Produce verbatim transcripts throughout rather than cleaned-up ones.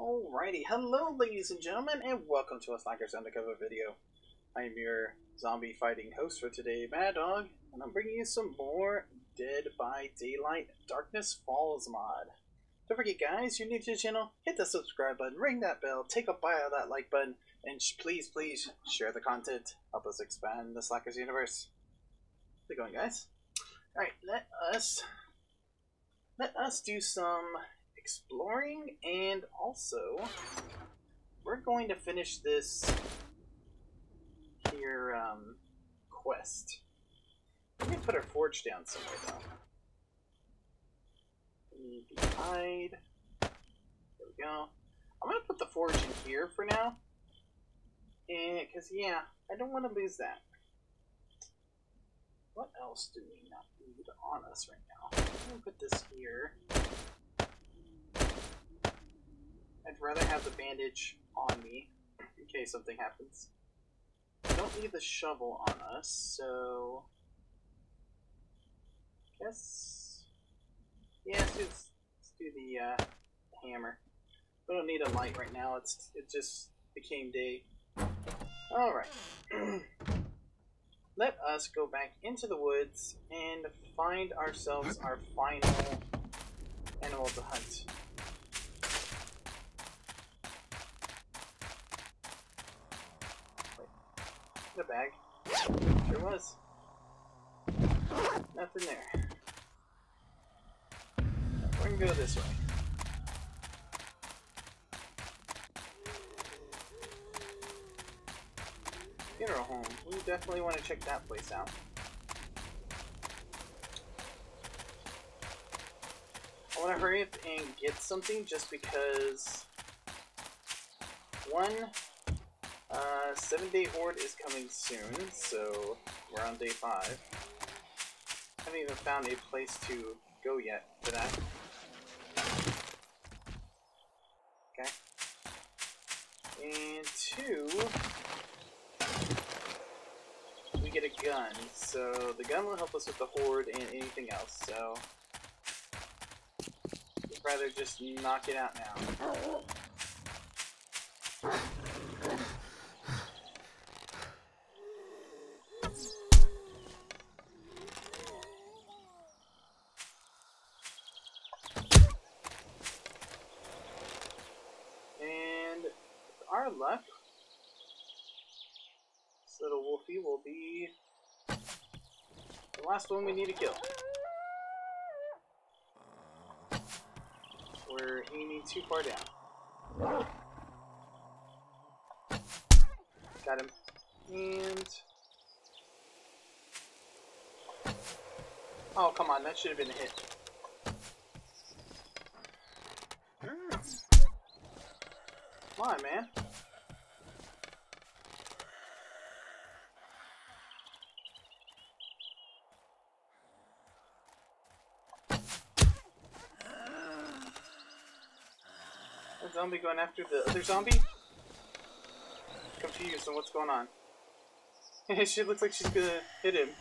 Alrighty, hello ladies and gentlemen, and welcome to a Slackers Undercover video. I am your zombie fighting host for today, Mad Dog, and I'm bringing you some more Dead by Daylight Darkness Falls mod. Don't forget guys, you're new to the channel, hit the subscribe button, ring that bell, take a bite of that like button, and please, please share the content. Help us expand the Slackers universe. How's it going guys? Alright, let us, let us do some exploring, and also we're going to finish this here um, quest. We're going to put our forge down somewhere though. We need to hide. There we go. I'm going to put the forge in here for now, and because yeah, I don't want to lose that. What else do we not need on us right now? I'm going to put this here. I'd rather have the bandage on me in case something happens. I don't need the shovel on us, so I guess yeah, let's do, let's do the uh, hammer. We don't need a light right now. It's it just became day. All right. Let us go back into the woods and find ourselves our final animal to hunt. The bag. Sure was. Nothing there. We're gonna go this way. Funeral home. We definitely want to check that place out. I want to hurry up and get something just because one, Uh, seven day horde is coming soon, so we're on day five. Haven't even found a place to go yet for that. Okay. And two, we get a gun, so the gun will help us with the horde and anything else, so I'd rather just knock it out now. Our luck, this little wolfie will be the last one we need to kill. We're aiming too far down. Got him. And oh, come on, that should have been a hit. Come on, man. A zombie going after the other zombie? Confused on what's going on. She looks like she's gonna hit him.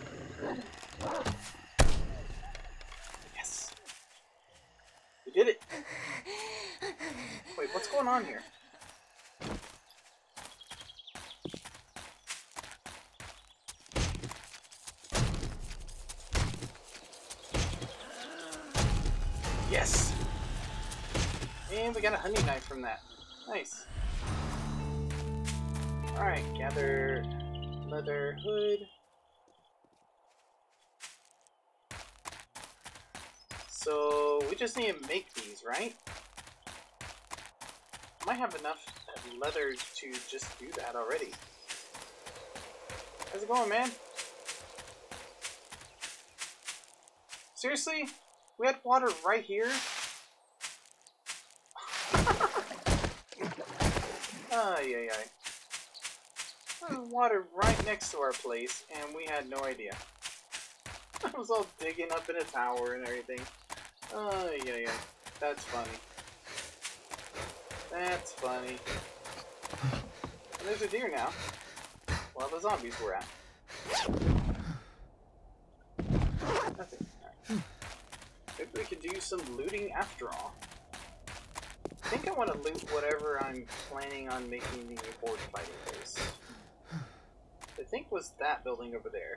Yes! We did it! Wait, what's going on here? Yes! And we got a hunting knife from that. Nice. Alright, gather leather hood. So, we just need to make these, right? I might have enough leather to just do that already. How's it going, man? Seriously? We had water right here? Ay, ay, ay. Water right next to our place, and we had no idea. I was all digging up in a tower and everything. Ay, ay, ay. That's funny. That's funny. And there's a deer now. Well, the zombies were at. Nothing. Right. Maybe we could do some looting after all. think I want to loot whatever I'm planning on making the horde fighting base. I think was that building over there.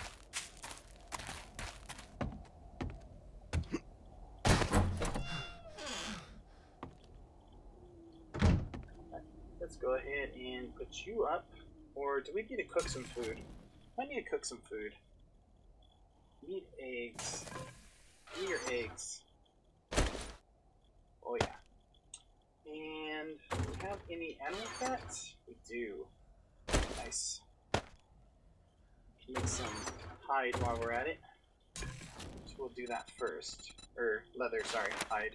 Let's go ahead and put you up. Or do we need to cook some food? I need to cook some food. Need eggs. Give me your eggs. Oh yeah. And do we have any animal fats? We do. Nice. Make some hide while we're at it. So we'll do that first. Or leather, sorry, hide.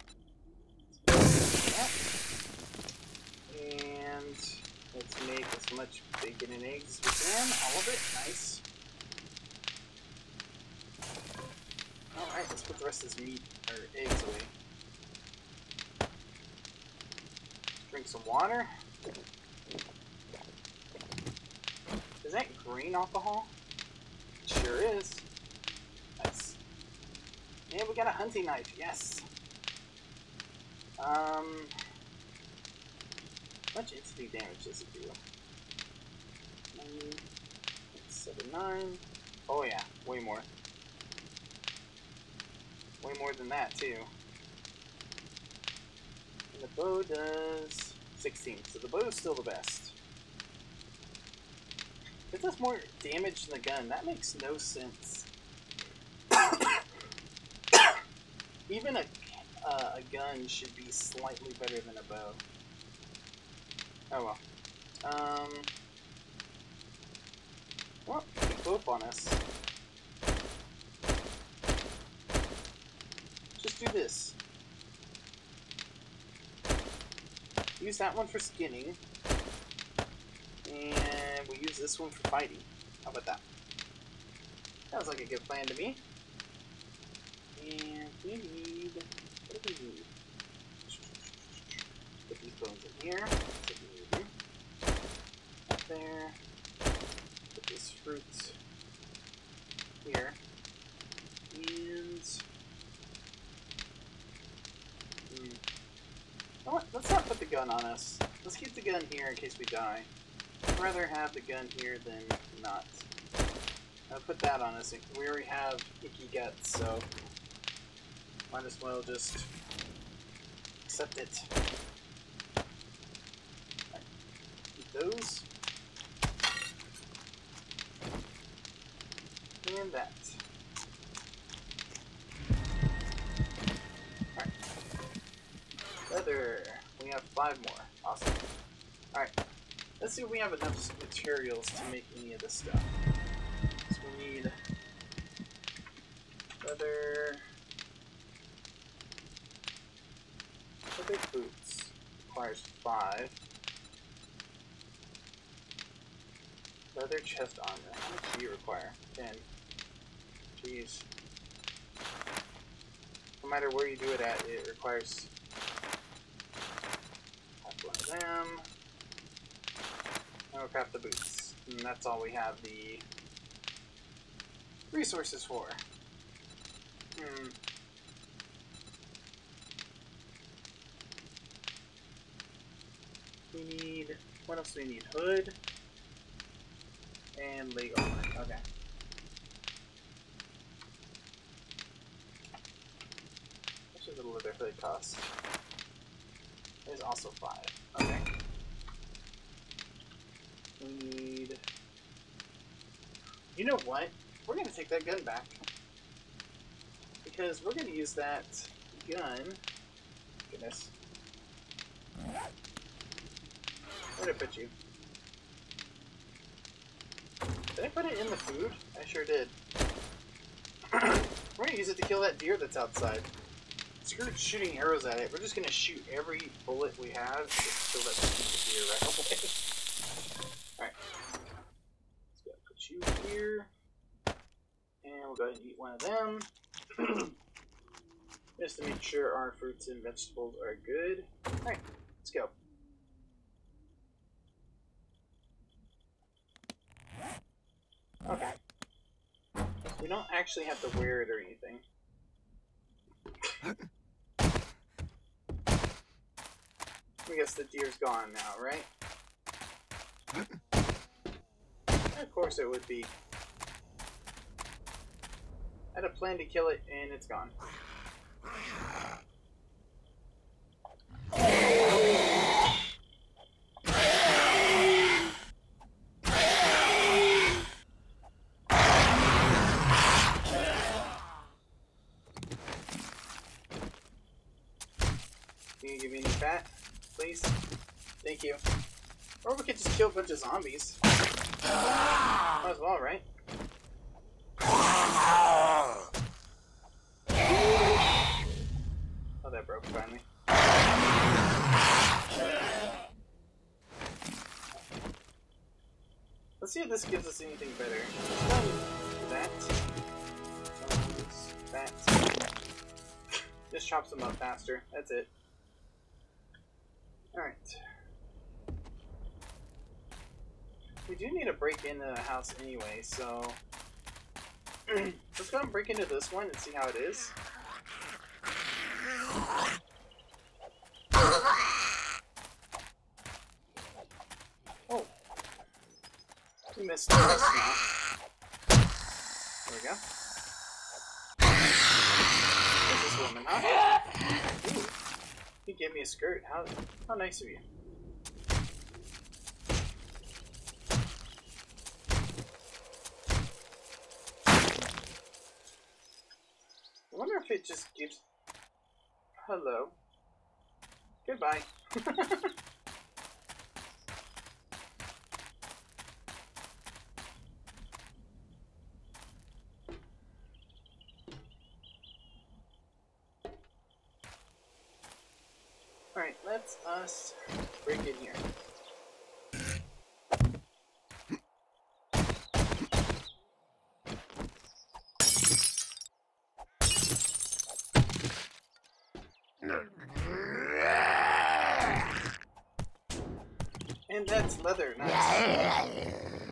And let's make as much bacon and eggs as we can. All of it. Nice. Alright, let's put the rest of this meat, or eggs away. Drink some water. Is that green alcohol? It sure is. Nice. And we got a hunting knife, yes. Um, how much entity damage does it do? nine, seven, nine. Oh yeah, way more. Way more than that too. And the bow does sixteen, so the bow is still the best. It does more damage than the gun. That makes no sense. Even a, uh, a gun should be slightly better than a bow. Oh well. Um, well, keep both on us. Just do this. Use that one for skinning. And we'll use this one for fighting. How about that? Sounds like a good plan to me. And we need... what do we need? Put these bones in here. That's what we need. Up there. Put this fruit here. And... Hmm. You know what? Let's not put the gun on us. Let's keep the gun here in case we die. I'd rather have the gun here than not. I'll put that on us. We already have icky guts, so might as well just accept it. Right. Keep those. And that. Alright. Leather. We have five more. Awesome. Alright. Let's see if we have enough materials to make any of this stuff. So we need leather, leather boots. Requires five. Leather chest armor. How much do you require? Ten. Jeez. No matter where you do it at, it requires half one of them. And we'll craft the boots. And that's all we have the resources for. Hmm. We need... what else do we need? Hood. And leg armor. Okay. How much does the leather hood cost? There's also five. Okay. We need... you know what? We're going to take that gun back. Because we're going to use that gun... goodness. Where did I put you? Did I put it in the food? I sure did. We're going to use it to kill that deer that's outside. Screw shooting arrows at it. We're just going to shoot every bullet we have and just kill that stupid deer right away. Alright. So put you here. And we'll go ahead and eat one of them. Just to make sure our fruits and vegetables are good. Alright, let's go. Okay. We don't actually have to wear it or anything. guess the deer's gone now, right? Of course it would be. I had a plan to kill it, and it's gone. Can you give me any fat, please? Thank you. Or we could just kill a bunch of zombies. Might as well, right? Oh, that broke finally. Let's see if this gives us anything better. That. That. Just chops them up faster. That's it. Alright. We do need to break into the house anyway, so let's go and break into this one and see how it is. Oh. We missed this now. There we go. There's this woman, huh? Ooh. You gave me a skirt. How, how nice of you. I wonder if it just gives... Hello. Goodbye. Alright, let's us break in here. And that's leather, nice.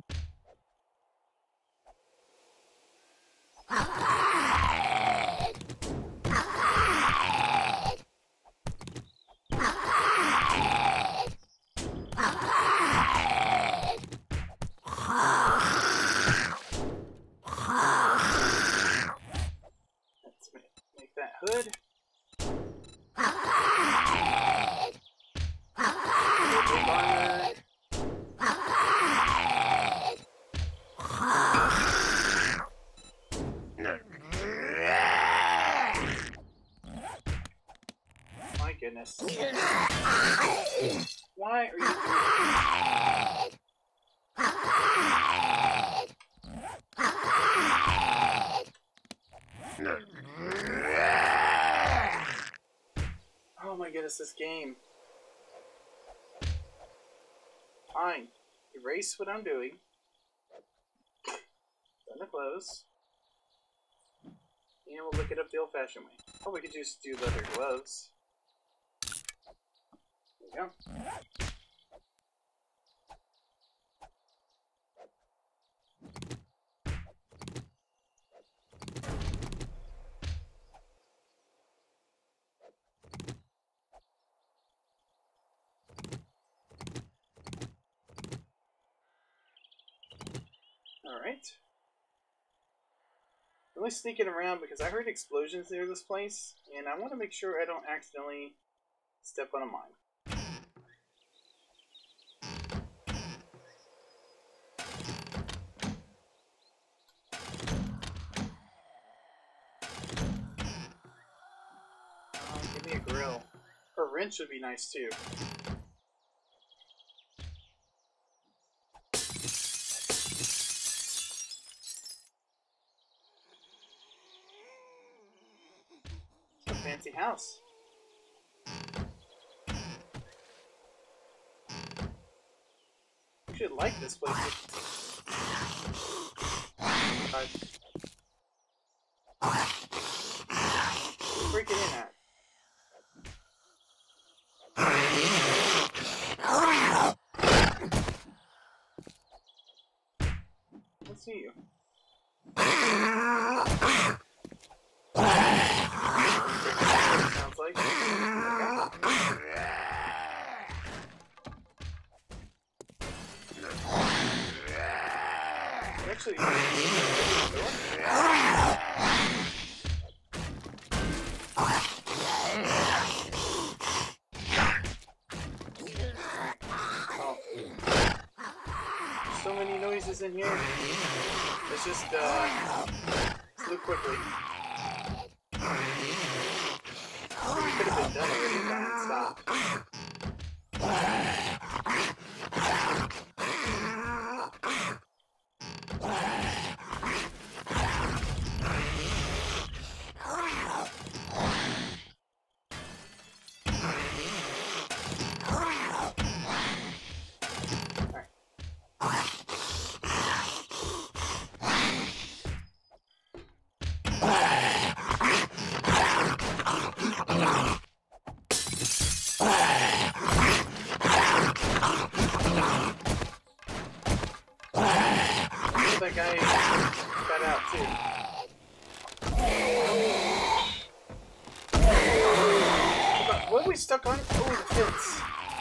Let's make, make that hood. My goodness. Why are you Oh my goodness, this game. Fine. Erase what I'm doing. Turn the clothes. And we'll look it up the old-fashioned way. Oh, we could just do leather gloves. There we go. Alright. I'm only sneaking around because I heard explosions near this place, and I want to make sure I don't accidentally step on a mine. Oh, give me a grill. Or a wrench would be nice too. Fancy house. You should like this place. Uh, break it in at. Let's see you. Sounds like. actually. Oh. So many noises in here. Let's just uh, let's look quickly. We could have been done already if that had stopped. That guy got out too. What, what are we stuck on? Oh, the fence.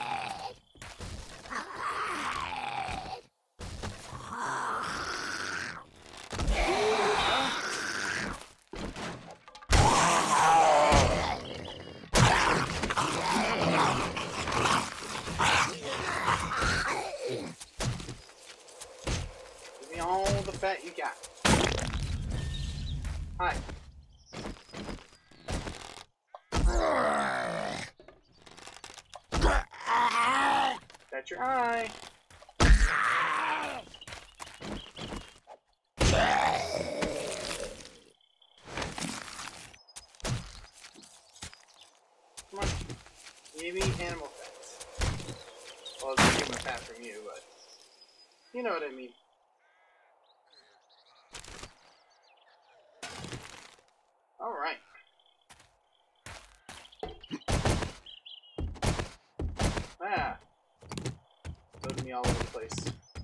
All the fat you got. Hi. That's your eye. Come on. Give me animal fat. Well, I'll get my fat from you, but you know what I mean. Alright. Ah. Loading me all over the place.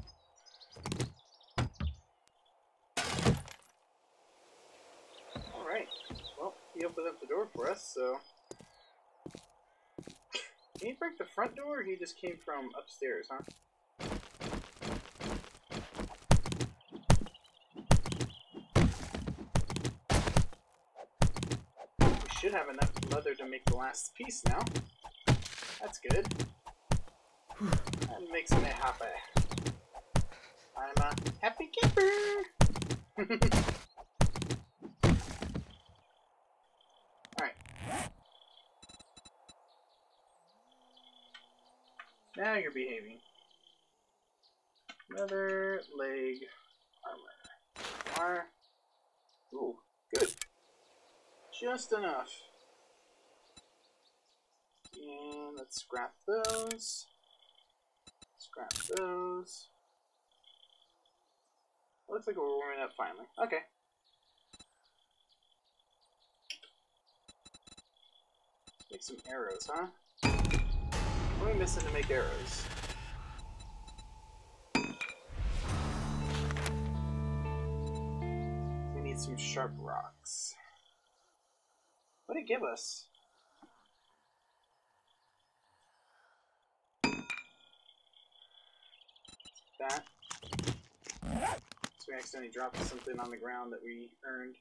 Alright. Well, he opened up the door for us, so. Did he break the front door or he just came from upstairs, huh? Should have enough leather to make the last piece now. That's good. That makes me happy. I'm a happy camper. Alright. Now you're behaving. Leather, leg, armor. Armor. Ooh, good. Just enough. And let's scrap those. Scrap those. Looks like we're warming up finally. Okay. Make some arrows, huh? What are we missing to make arrows? We need some sharp rocks. What did it give us? That. So we accidentally dropped something on the ground that we earned.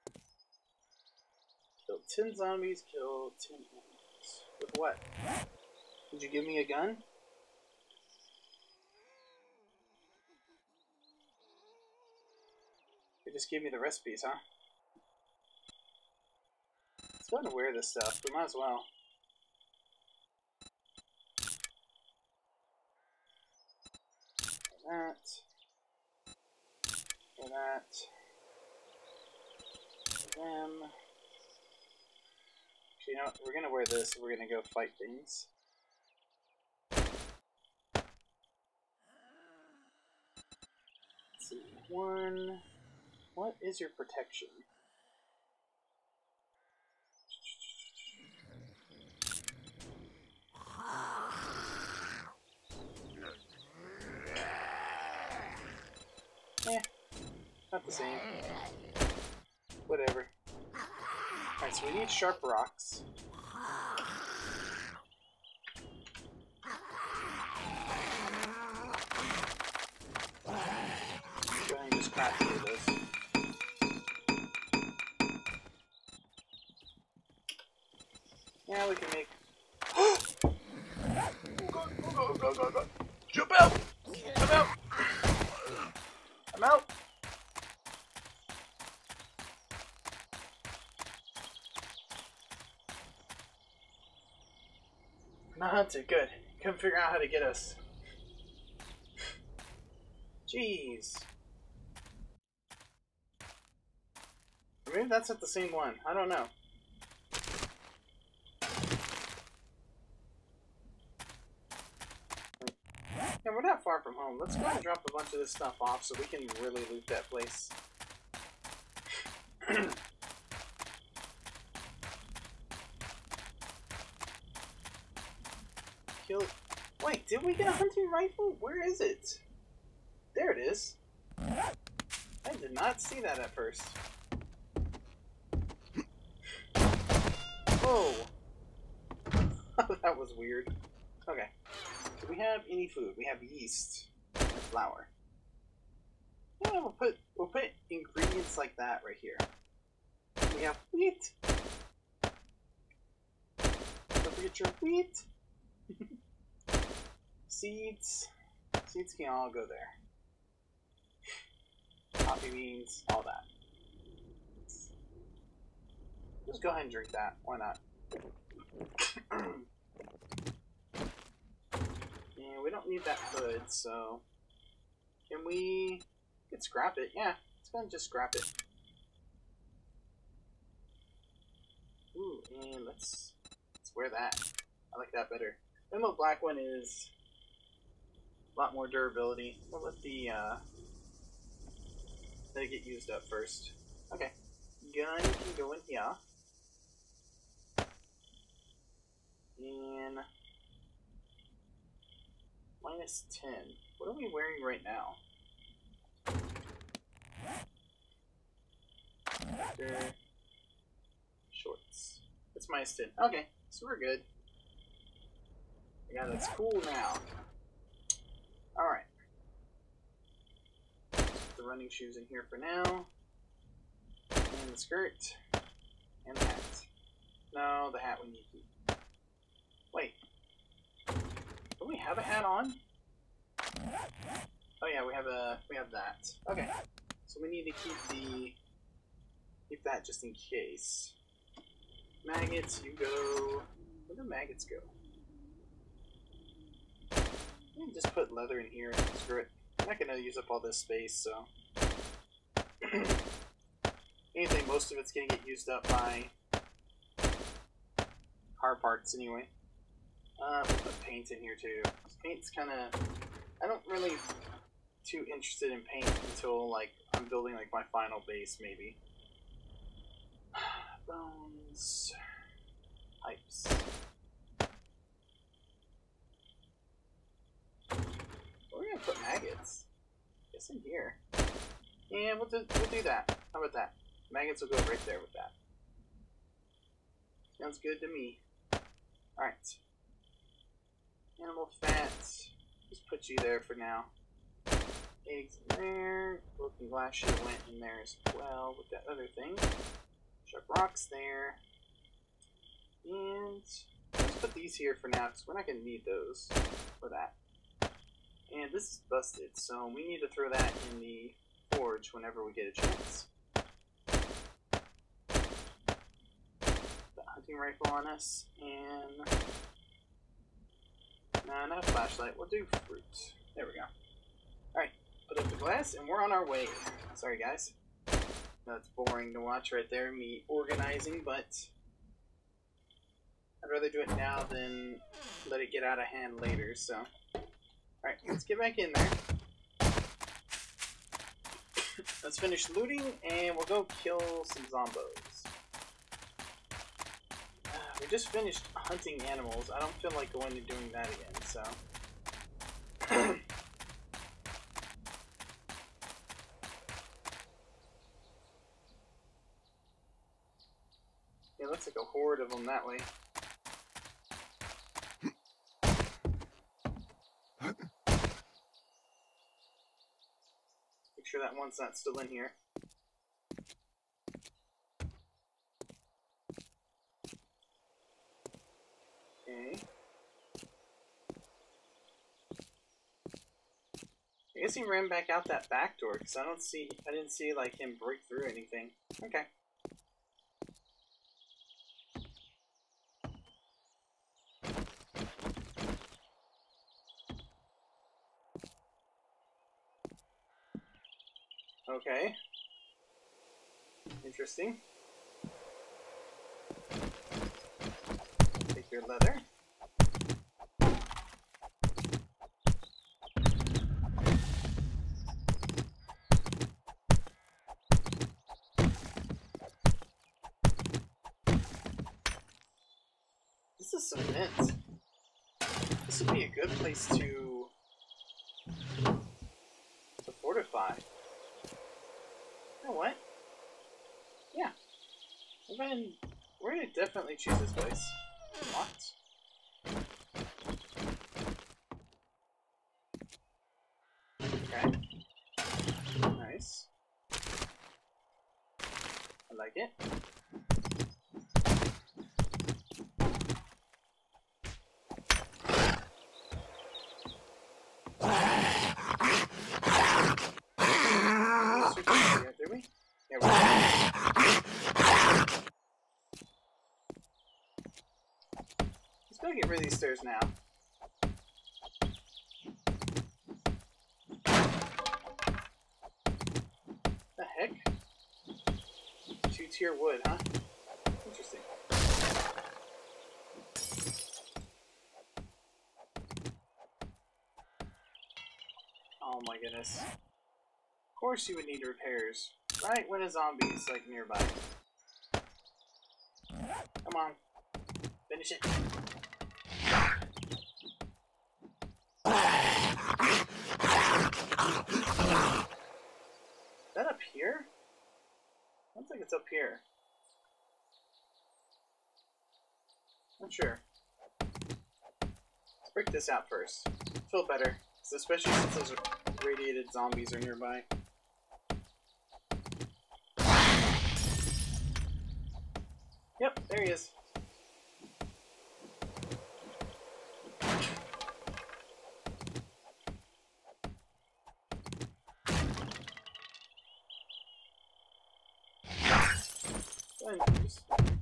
Killed ten zombies, killed ten enemies. With what? Did you give me a gun? You just gave me the recipes, huh? It's fun to wear this stuff, we might as well. That. For that. For them. Actually, you know what? We're gonna wear this if we're gonna go fight things. Let's see. One. What is your protection? Eh, not the same. Whatever. Alright, so we need sharp rocks. Go ahead and just craft have to do this. Yeah, we can make... Oh god, oh god, oh god, oh god. Jump out! Jump out! I'm out! Not hunted, good. Couldn't figure out how to get us. Jeez. Maybe that's not the same one. I don't know. Yeah, we're not far from home. Let's go and drop a bunch of this stuff off so we can really loot that place. Kill. Wait, did we get a hunting rifle? Where is it? There it is. I did not see that at first. Whoa. That was weird. Okay. Do we have any food? We have yeast and flour. Yeah, we'll put we'll put ingredients like that right here. We have wheat. Don't forget your wheat. Seeds. Seeds can all go there. Coffee beans, all that. Just go ahead and drink that. Why not? And we don't need that hood, so can we could scrap it? Yeah, let's go ahead and just scrap it. Ooh, and let's let's wear that. I like that better. Then the black one is a lot more durability. We'll let the uh let it get used up first. Okay. Gun can go in here. And minus ten. What are we wearing right now? After shorts. It's minus ten. Okay, so we're good. Yeah, that's cool now. Alright. The running shoes in here for now. And the skirt. And the hat. No, the hat we need to keep. Wait. Don't we have a hat on? Oh yeah, we have a we have that. Okay. So we need to keep the keep that just in case. Maggots, you go. Where do maggots go? You can just put leather in here and screw it. I'm not gonna use up all this space, so anything, most of it's gonna get used up by car parts anyway. Uh, we'll put paint in here too. Paint's kind of, I don't really too interested in paint until like I'm building like my final base maybe. Bones, pipes. We're gonna put maggots. Guess in here. Yeah, we'll do, we'll do that. How about that? Maggots will go right there with that. Sounds good to me. Alright. Animal fat. Just put you there for now. Eggs in there. Broken glass should have went in there as well with that other thing. Sharp rocks there. And let's put these here for now because we're not going to need those for that. And this is busted, so we need to throw that in the forge whenever we get a chance. The hunting rifle on us, and nah, not a flashlight. We'll do fruit. There we go. Alright, put up the glass, and we're on our way. Sorry, guys. That's boring to watch right there, me organizing, but I'd rather do it now than let it get out of hand later, so. Alright, let's get back in there. Let's finish looting, and we'll go kill some zombos. Uh, we just finished hunting animals. I don't feel like going and doing that again, so. Yeah, looks like a horde of them that way. Make sure that one's not still in here. Okay. I guess he ran back out that back door because I don't see, I didn't see like him break through anything. Okay. Okay. Interesting. Take your leather. This is cement. This would be a good place to to fortify. You know what? Yeah. We're gonna, we're gonna definitely choose this place. What? Okay. Nice. I like it. Did we? Yeah, we did. Let's go get rid of these stairs now. The heck? Two-tier wood, huh? Interesting. Oh my goodness. Of course you would need repairs. Right when a zombie is like nearby. Come on. Finish it. Is that up here? Looks like it's up here. Not sure. Let's break this out first. Feel better, especially since those radiated zombies are nearby. Yep, there he is. And just...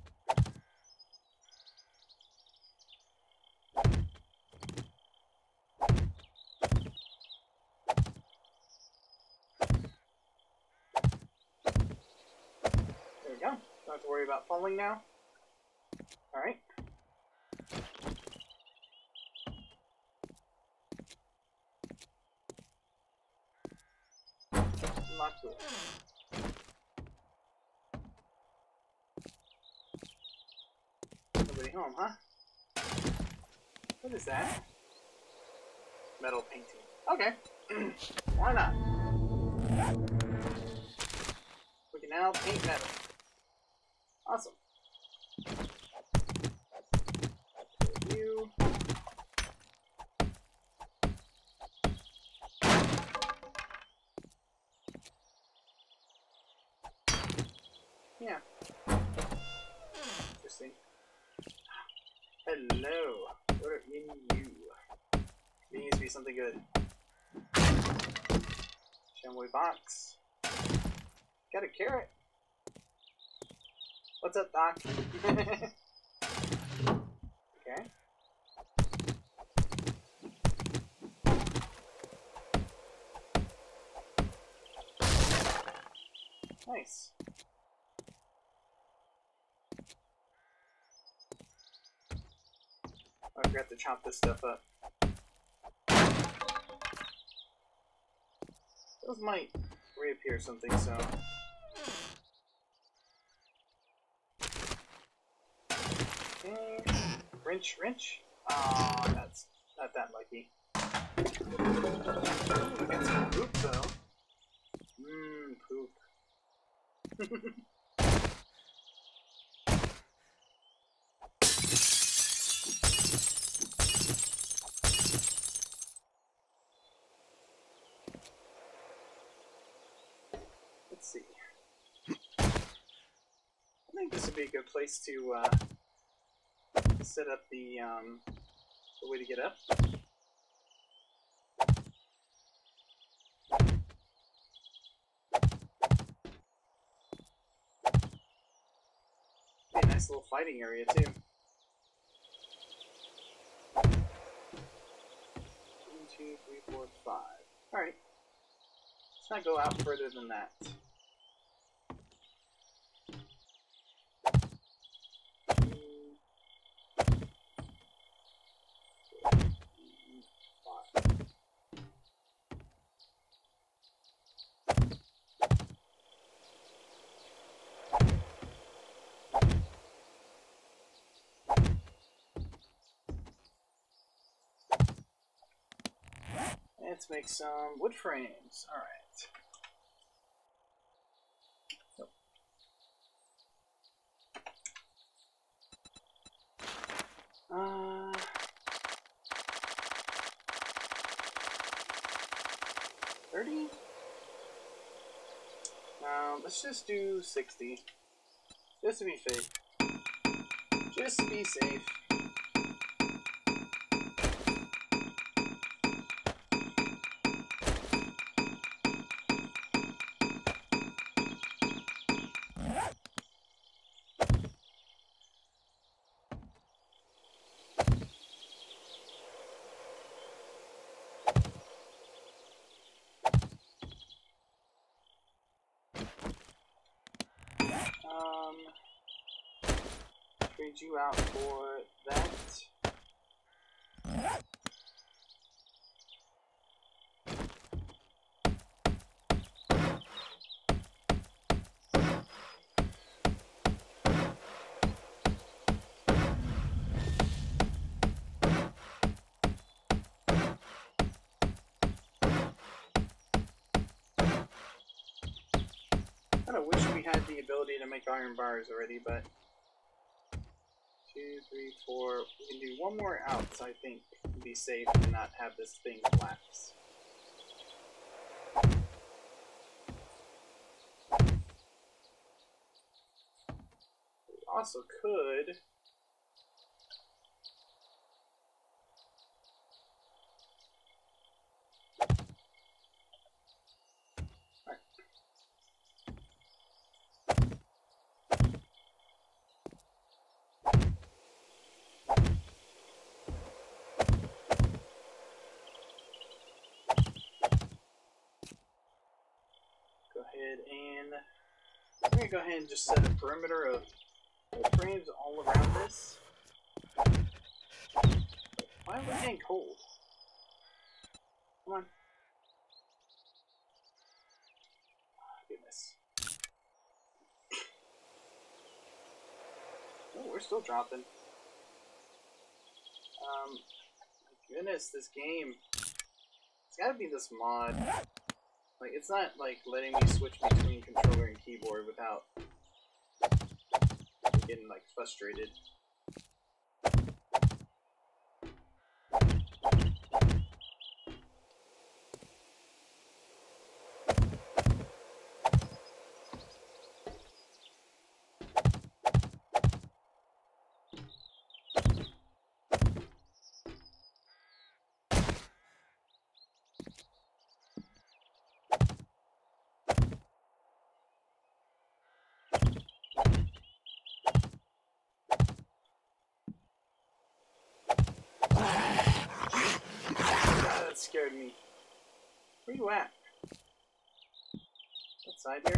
There we go. Don't have to worry about falling now. Alright. Not cool. Nobody home, huh? What is that? Metal painting. Okay. Why not? We can now paint metal. Awesome. You. Yeah. Interesting. Hello. What are in you? It needs to be something good. Shamwoy box. Got a carrot. What's up, Doc? Okay. Nice. I forgot to chop this stuff up. Those might reappear something, so... Okay. Wrench, wrench? Aw, oh, that's not that lucky. Ooh, we got some poop, though. Mmm, poop. would be a good place to uh, set up the, um, the way to get up. Be a nice little fighting area too. One, two, three, four, five. Alright. Let's not go out further than that. Let's make some wood frames. Alright. Uh, thirty? Um, let's just do sixty. Just to be safe. Just to be safe. Um, trade you out for that. I kind of wish we had the ability to make iron bars already, but two, three, four. We can do one more out, so I think to be safe and not have this thing collapse. We also could. And I'm going to go ahead and just set a perimeter of frames all around this. Why am I getting cold? Come on. Oh, goodness. Oh, we're still dropping. Um, my goodness, this game. It's gotta be this mod. Like, it's not like letting me switch between controller and keyboard without getting like frustrated. That scared me. Where you at? Outside here?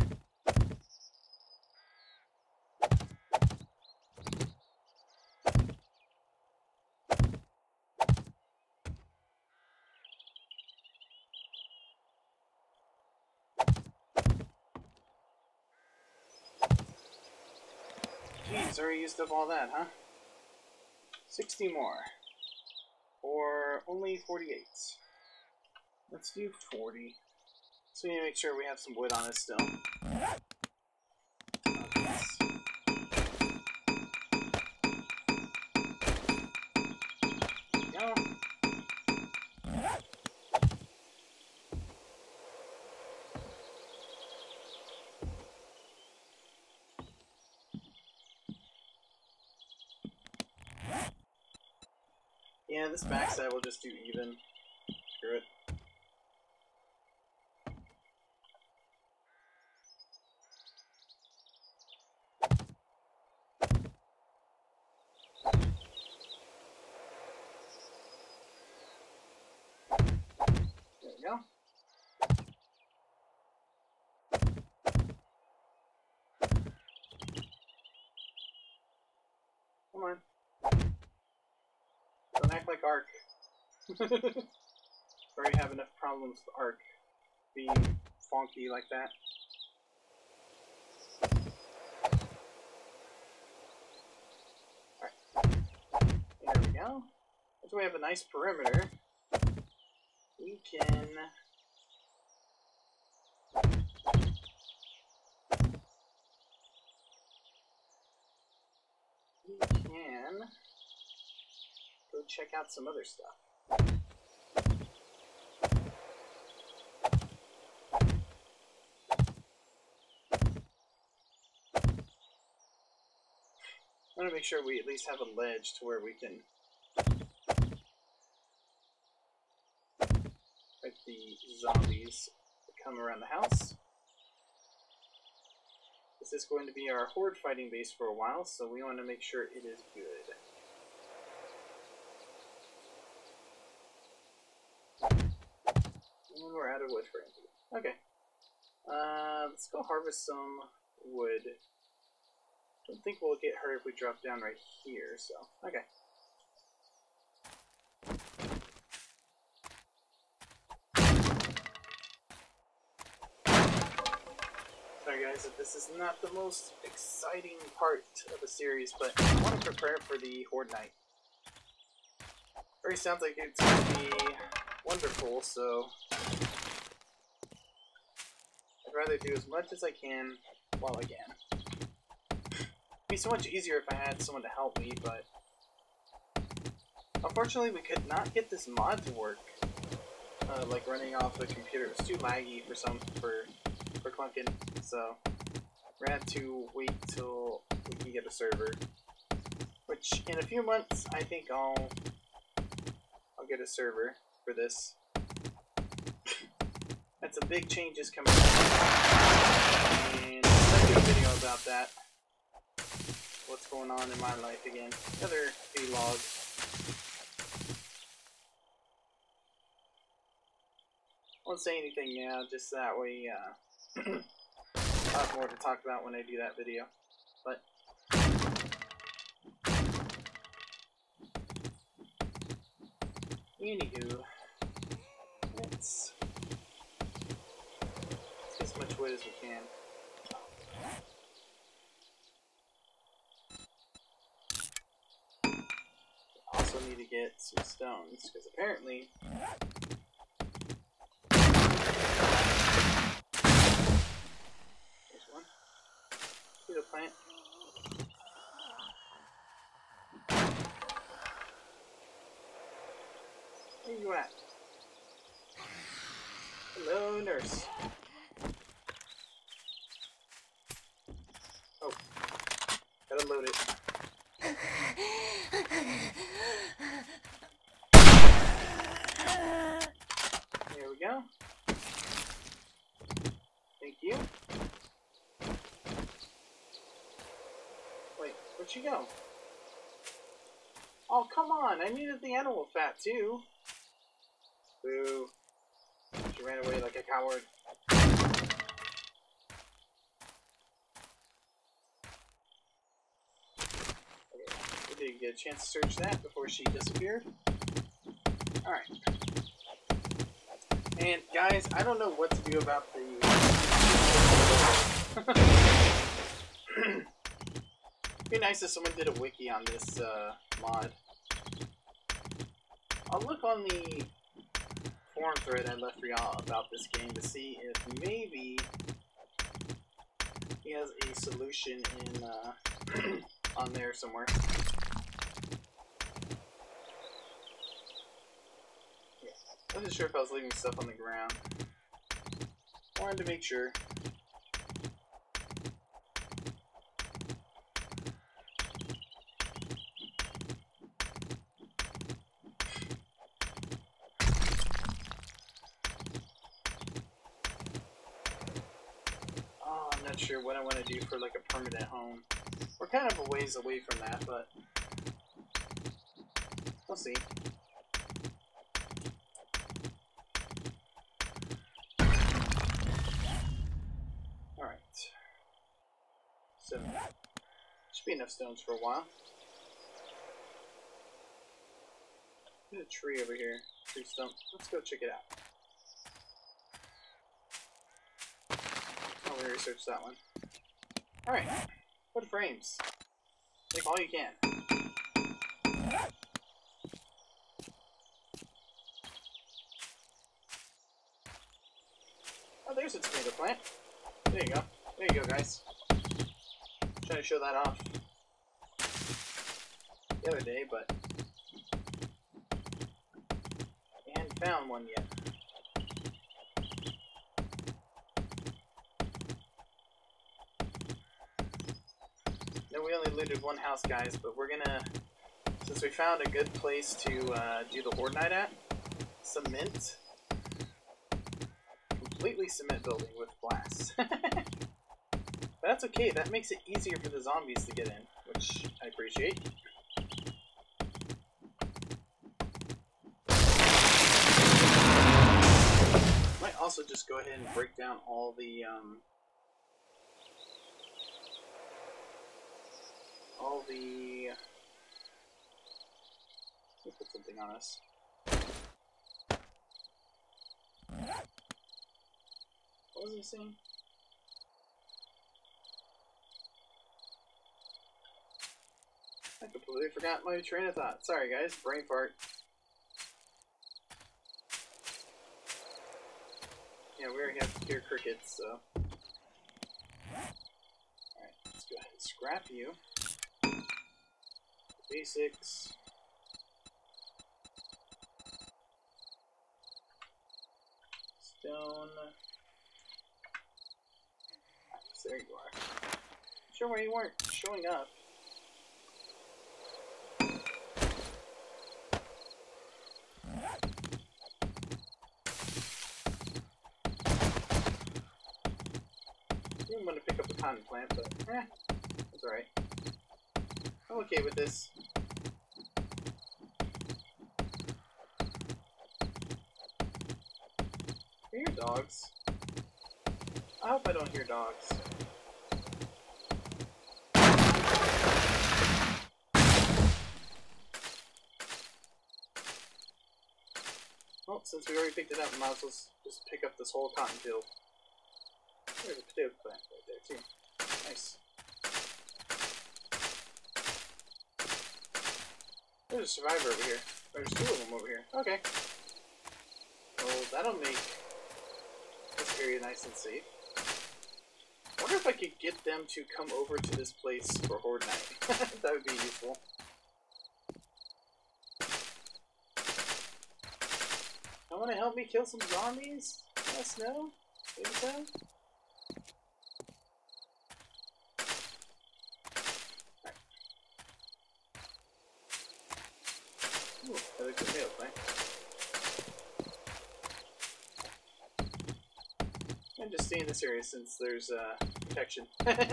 Jeez, already used up all that, huh? sixty more. Or only forty-eight. Let's do forty. So we need to make sure we have some wood on us still. Okay. Go. Yeah, this backside will just do even. Screw it. There we go. Come on. Don't act like Ark. Already have enough problems with Ark being funky like that. Alright. There we go. As we have a nice perimeter, we can we can go check out some other stuff. I want to make sure we at least have a ledge to where we can fight the zombies that come around the house. This is going to be our horde fighting base for a while, so we want to make sure it is good. And we're out of wood for it. Okay. Uh, let's go harvest some wood. Don't think we'll get hurt if we drop down right here, so, okay. Sorry guys, if this is not the most exciting part of the series, but I want to prepare for the Horde Night. Already sounds like it's going to be wonderful, so I'd rather do as much as I can while I can. It'd be so much easier if I had someone to help me, but unfortunately we could not get this mod to work. Uh, like running off the computer, it was too laggy for some for for clunking, so we're gonna have to wait till we can get a server. Which in a few months I think I'll I'll get a server for this. That's some big changes coming up, and I'll do a video about that. What's going on in my life again. Another vlog. Won't say anything now, just that way uh, I'll have more to talk about when I do that video. But anywho, let's, let's get as much wood as we can. Also need to get some stones, because apparently there's one. Potato plant. Where you at? Hello, nurse. Oh, gotta load it. There we go. Thank you. Wait, where'd she go? Oh, come on! I needed the animal fat too. Boo. She ran away like a coward. Okay, we did get a chance to search that before she disappeared. Alright. And guys, I don't know what to do about the it'd be nice if someone did a wiki on this uh, mod. I'll look on the forum thread I left for y'all about this game to see if maybe he has a solution in uh, on there somewhere. Yeah. I wasn't sure if I was leaving stuff on the ground. Wanted to make sure. not sure what I want to do for like a permanent home. We're kind of a ways away from that, but we'll see. Alright. So, should be enough stones for a while. There's a tree over here. Tree stump. Let's go check it out. I'll research that one. Alright. Wood frames. Make all you can. Oh, there's a tomato plant. There you go. There you go, guys. Trying to show that off the other day, but I hadn't found one yet. No, we only looted one house, guys, but we're gonna, since we found a good place to uh, do the Horde Night at, cement, completely cement building with glass. But that's okay, that makes it easier for the zombies to get in, which I appreciate. Might also just go ahead and break down all the, um, all the, let me put something on us. What was he saying? I completely forgot my train of thought. Sorry guys, brain fart. Yeah, we already have to hear crickets, so. Alright, let's go ahead and scrap you. Basics. Stone. There you are. I'm sure why you weren't showing up. I'm gonna pick up a cotton plant, but eh, that's alright. I'm okay with this. I hear dogs. I hope I don't hear dogs. Well, since we already picked it up, we might as well just pick up this whole cotton field. There's a potato plant right there, too. Nice. There's a survivor over here. There's two of them over here. Okay. Well, that'll make this area nice and safe. I wonder if I could get them to come over to this place for Horde Night. That would be useful. I want to help me kill some zombies? Let us know. Maybe so? Alright. Ooh, another tomato plant. I'm just stay in this area since there's uh, protection.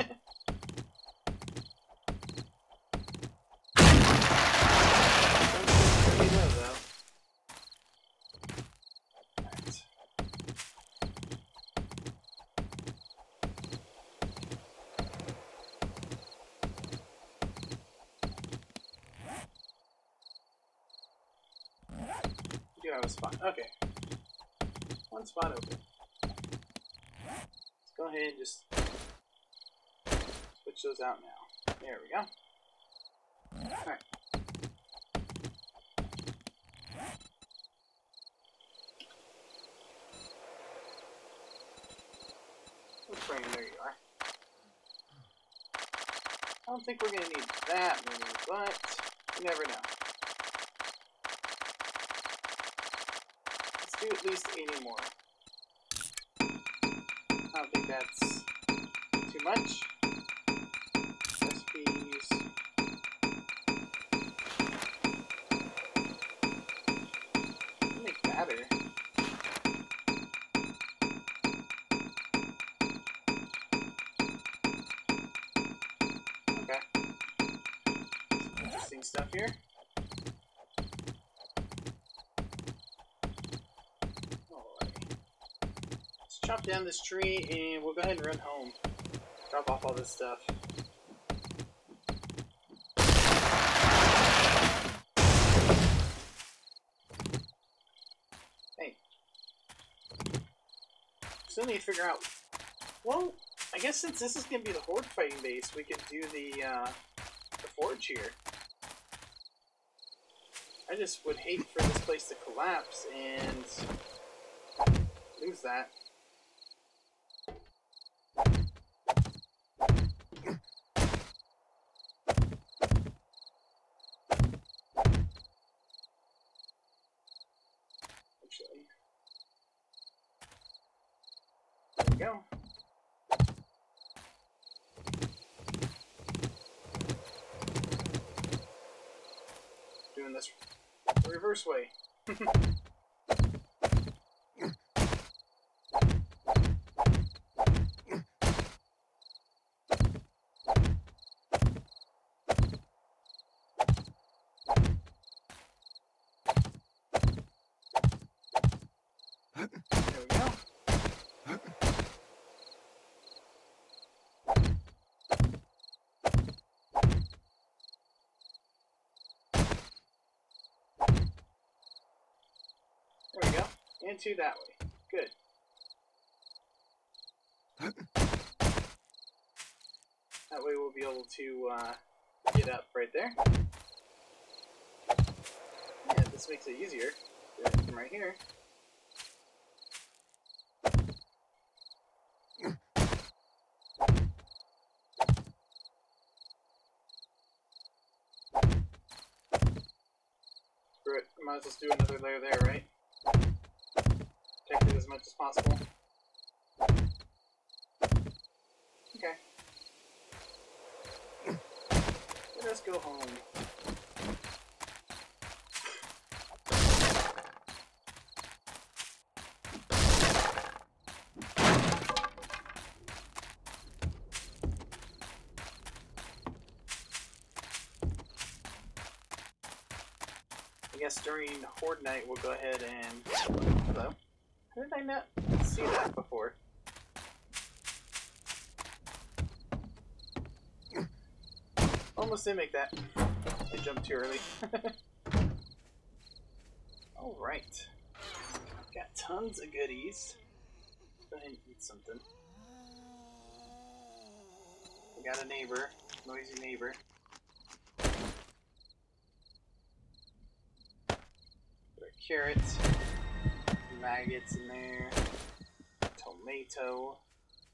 Pretty low though. Alright. We do have a spot. Okay. One spot open. Go ahead and just switch those out now. There we go. Alright. Frame, there you are. I don't think we're going to need that many, but you never know. Let's do at least eighty more. I don't think that's too much. Recipes. Make batter. crafting stuff here. Alright. Let's chop down this tree and we'll go ahead and run home. Drop off all this stuff. Hey. Still need to figure out... Well, I guess since this is going to be the Horde fighting base, we could do the, uh, the forge here. I just would hate for this place to collapse and lose that. Actually, there we go. Doing this the reverse way. There we go. There we go. And two that way. Good. That way we'll be able to uh, get up right there. Yeah, this makes it easier. Do it from right here. Screw it. Might as well do another layer there, right? Protect it as much as possible. Okay. Let us go home. I guess during Horde Night we'll go ahead and... Hello? How did I not see that before? Almost didn't make that. I jumped too early. Alright. Got tons of goodies. Let's go ahead and eat something. We got a neighbor. Noisy neighbor. Got a carrot. Maggots in there. Tomato.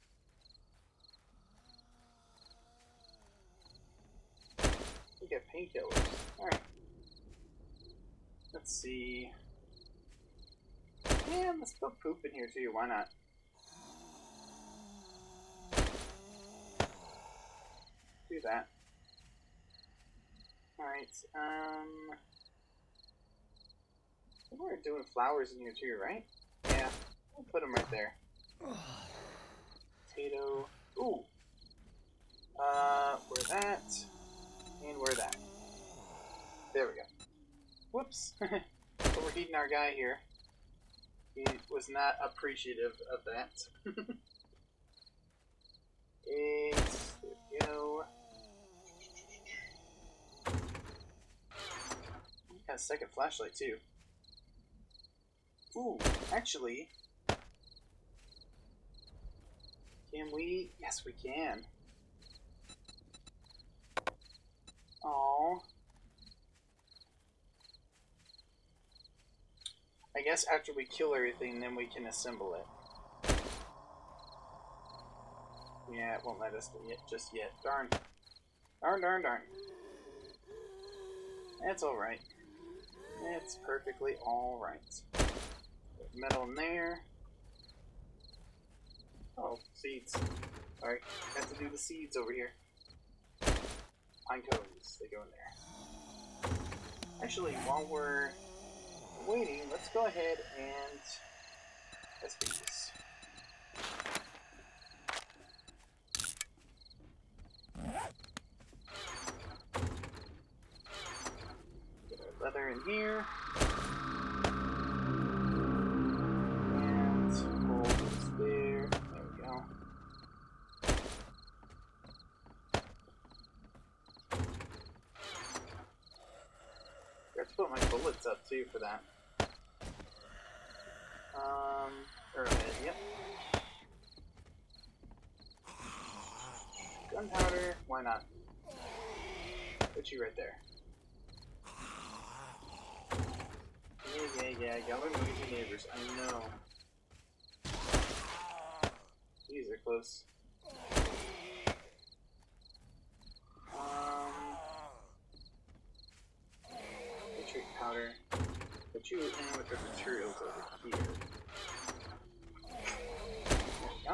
We got painkillers. Alright. Let's see. Yeah, let's put poop in here too. Why not? Do that. Alright, um... I think we're doing flowers in here too, right? Yeah, we'll put them right there. Potato. Ooh! Uh, where that? And where that? There we go. Whoops! Overheating our guy here. He was not appreciative of that. Eggs. There we go. Got a second flashlight too. Ooh, actually, can we? Yes, we can. Oh, I guess after we kill everything, then we can assemble it. Yeah, it won't let us do it just yet. Darn. Darn, darn, darn. That's alright. It's perfectly alright. Metal in there. Oh, seeds. Alright, have to do the seeds over here. Pine cones, they go in there. Actually, while we're waiting, let's go ahead and let's do this. leather in here. And gold is there. There we go. Got to put my bullets up too for that. Um, arrowhead, yep. Gunpowder, why not? Put you right there. Yeah, yeah, yeah, y'all are noisy neighbors, I know. These are close. Um, nitrate powder. Put you in with the materials over here. There we go.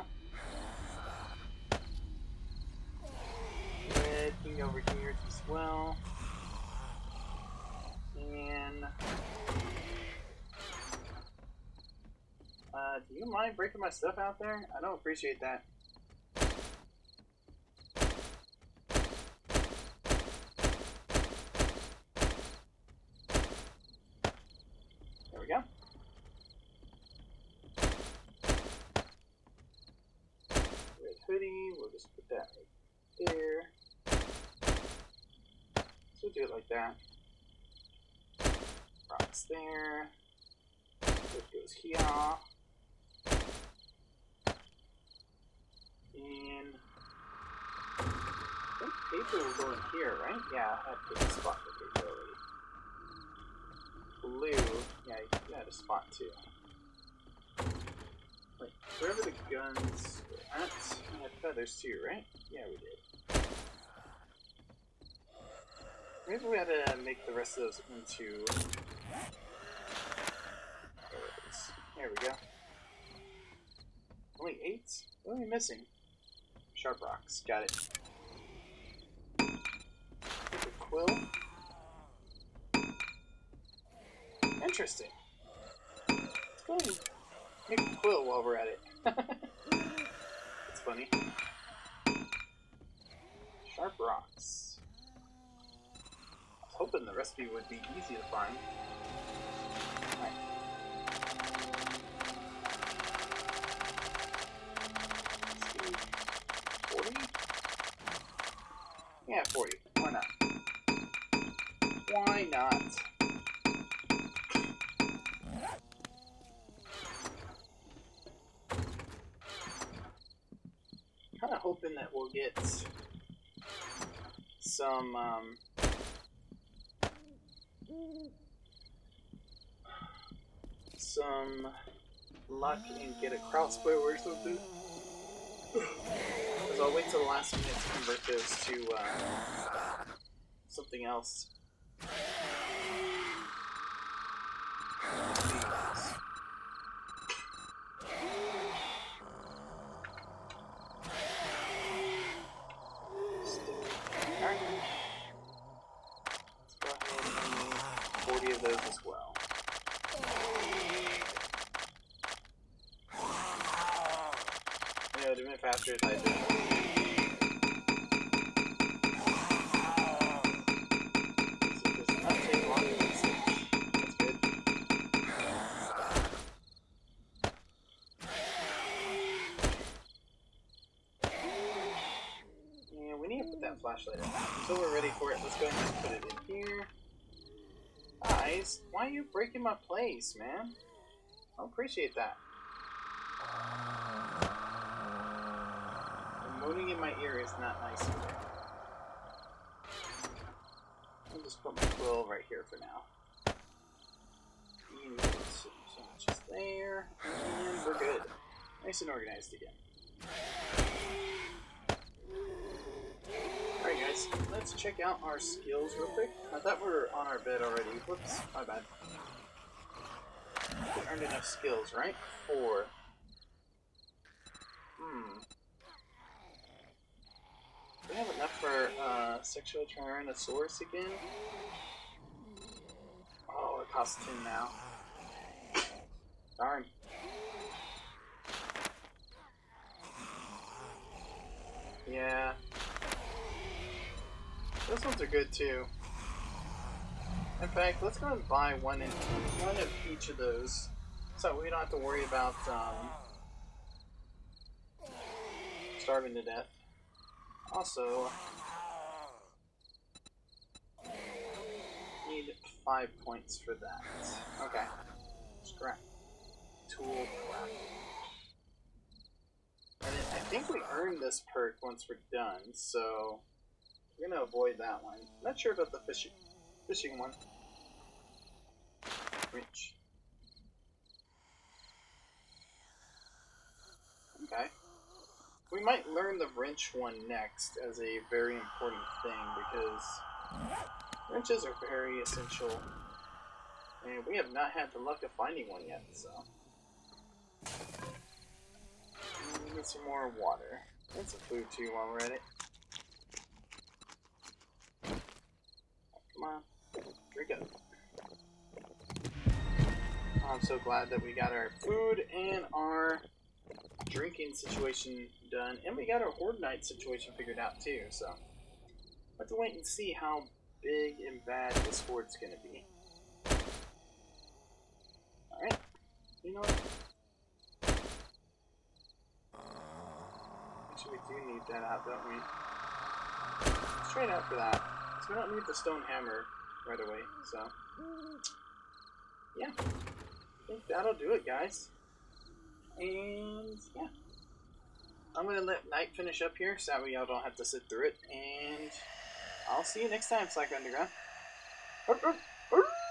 Red thing over here as well. And uh, do you mind breaking my stuff out there? I don't appreciate that. There we go. Red hoodie, we'll just put that right there. So we'll do it like that. Rocks there. It goes here. And I think paper will go in here, right? Yeah, I have to get a spot for paper already. Blue, yeah, you had a spot too. Like, wherever the guns were at, we had feathers too, right? Yeah, we did. Maybe we had to make the rest of those into arrows. There we go. Only eight? What are we missing? Sharp rocks. Got it. Take a quill. Interesting. Let's go ahead and make a quill while we're at it. It's funny. Sharp rocks. I was hoping the recipe would be easy to find. Alright. forty? Yeah, forty. Why not? Why not? Kind of hoping that we'll get some um, some luck and get a crossbow or something. Because I'll wait till the last minute to convert those to uh, something else. Alright. Let's go ahead and make forty of those as well. Yeah, it would have been faster if I did. So it does not take longer than six. That's good. And we need to put that flashlight in. Until we're ready for it, let's go ahead and put it in here. Guys, why are you breaking my place, man? I don't appreciate that. The moaning in my ear is not nice either. I'll just put my quill right here for now. And so just there, and we're good. Nice and organized again. Alright guys, let's check out our skills real quick. I thought we were on our bed already. Whoops, my bad. We earned enough skills, right? Four. Hmm. Do we have enough for uh, Sexual Tyrannosaurus again? Oh, it costs ten now. Darn. Yeah. Those ones are good too. In fact, let's go and buy one in one of each of those, so we don't have to worry about um, starving to death. Also, need five points for that. Okay. Scrap. Tool crap. And I think we earned this perk once we're done, so we're gonna avoid that one. Not sure about the fishing fishing one. Reach. Okay. We might learn the wrench one next as a very important thing because wrenches are very essential. And we have not had the luck of finding one yet, so. We need some more water. And some food too while we're at it. Come on. Drink it. I'm so glad that we got our food and our drinking situation done, and we got our Horde Night situation figured out too, so we'll have to wait and see how big and bad this Horde's gonna be. Alright, you know what? Actually, we do need that out, don't we? Let's trade out for that, because we don't need the stone hammer right away, so yeah, I think that'll do it, guys. And yeah, I'm gonna let night finish up here so that way y'all don't have to sit through it, and I'll see you next time, Slacker Underground.